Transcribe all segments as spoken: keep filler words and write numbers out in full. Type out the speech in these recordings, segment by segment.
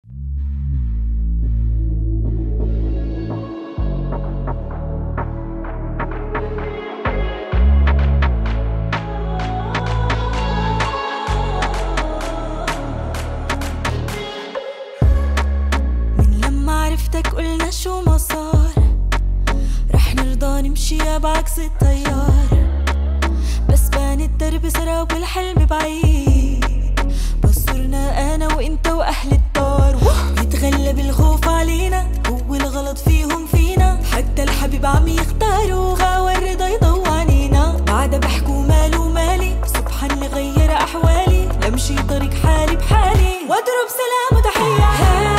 قلنا شو ما صار رح نرضى نمشي بعكس التيار، بس بان الدرب سراب والحلم بعيد، بس صرنا انا وانت واهل الدار. يتغلب الخوف علينا هو الغلط فيهم فينا، حتى الحبيب عم يختاروا غاوى الرضا يضوى عنينا. بعد بحكوا ماله مالي سبحان اللي غير احوالي، لمشي طريق حالي بحالي واضرب سلام وتحيه.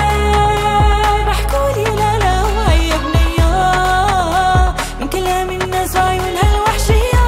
بحكولي لا لا وهي بنية من كلام الناس وعيونها الوحشية،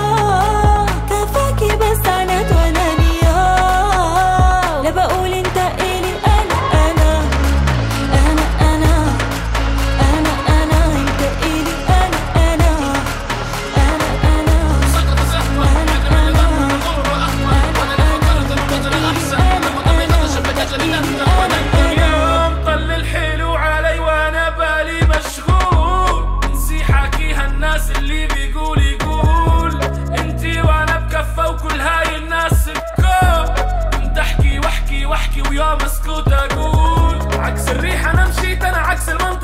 كفاكي بس عناد وانانية. لا بقول انت الي انا انا انا انا انا انا انت الي انا انا انا انا سقط زحمة انا انا وانا اللي فكرت القدر الاحسن وانا بيضل شبكة جنينة. اليوم طل الحلو علي وانا بالي مشغول، نسي حكيها الناس اللي بيقول يقول انتي وانا بكفة وكل هاي الناس بكو. كنت احكي واحكي واحكي ويوم اسكت اقول عكس الريح انا مشيت انا عكس المنطق